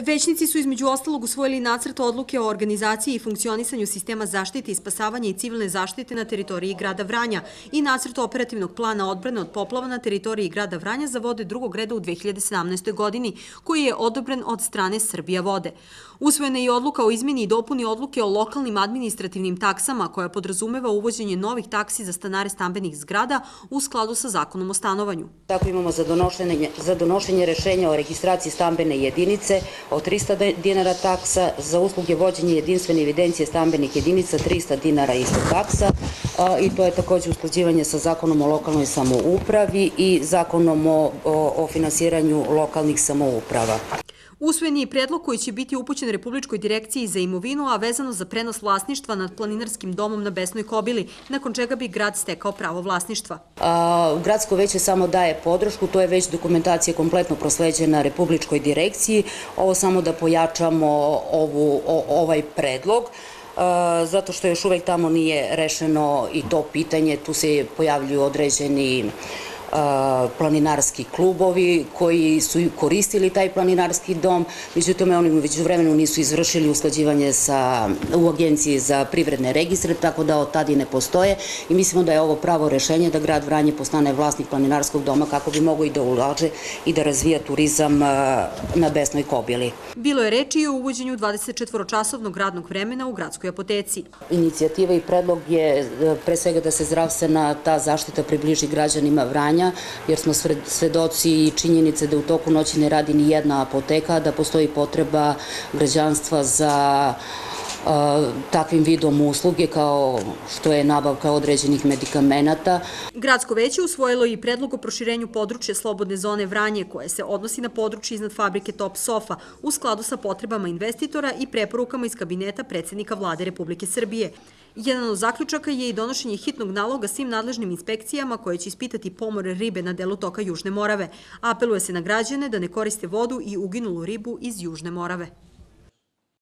Većnici su između ostalog usvojili nacrt odluke o organizaciji i funkcionisanju sistema zaštite i spasavanja i civilne zaštite na teritoriji grada Vranja i nacrt operativnog plana odbrane od poplava na teritoriji grada Vranja za vode drugog reda u 2017. godini, koji je odobren od strane Srbija vode. Usvojena je i odluka o izmeni i dopuni odluke o lokalnim administrativnim taksama, koja podrazumeva uvođenje novih taksi za stanare stambenih zgrada u skladu sa zakonom o stanovanju. Tako imamo za donošenje rešenja o registraciji stambene jedinice od 300 dinara taksa, za usluge vođenja jedinstvene evidencije stambenih jedinica 300 dinara isto taksa, i to je takođe usklađivanje sa zakonom o lokalnoj samoupravi i zakonom o finansiranju lokalnih samouprava. Usvojen je i predlog koji će biti upućen Republičkoj direkciji za imovinu, a vezano za prenos vlasništva nad planinarskim domom na Besnoj Kobili, nakon čega bi grad stekao pravo vlasništva. Gradsko veće samo daje podršku, to je već dokumentacija kompletno prosleđena Republičkoj direkciji. Ovo samo da pojačamo ovaj predlog, zato što još uvek tamo nije rešeno i to pitanje, tu se pojavljuju određeni planinarski klubovi koji su koristili taj planinarski dom, međutim oni međuvremenu nisu izvršili usklađivanje u Agenciji za privredne registre, tako da od tada i ne postoje i mislimo da je ovo pravo rešenje da grad Vranje postane vlasnik planinarskog doma kako bi mogao i da ulaže i da razvija turizam na Besnoj Kobili. Bilo je reči i o uvođenju 24-časovnog radnog vremena u gradskoj apoteci. Inicijativa i predlog je pre svega da se zdravstvena ta zaštita približi građanima Vranja, jer smo svedoci i činjenice da u toku noći ne radi ni jedna apoteka, da postoji potreba građanstva za takvim vidom usluge kao što je nabavka određenih medikamenata. Gradsko veće usvojilo je i predlog o proširenju područja slobodne zone Vranje, koje se odnosi na područje iznad fabrike Top Sofa, u skladu sa potrebama investitora i preporukama iz kabineta predsjednika Vlade Republike Srbije. Jedan od zaključaka je i donošenje hitnog naloga svim nadležnim inspekcijama koje će ispitati pomor ribe na delu toka Južne Morave. Apeluje se na građane da ne koriste vodu i uginulu ribu iz Južne Morave.